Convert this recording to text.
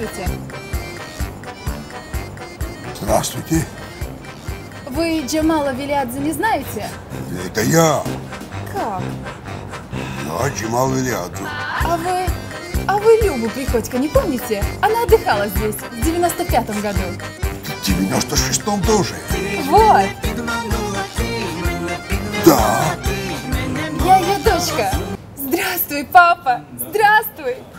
Здравствуйте. Здравствуйте. Вы Джамала Вилиадзе не знаете? Это я. Как? Я Джамал Вилиадзе. А вы Любу Приходько не помните? Она отдыхала здесь в 95-м году. В 96-м тоже. Вот. Да. Я ее дочка. Здравствуй, папа. Здравствуй.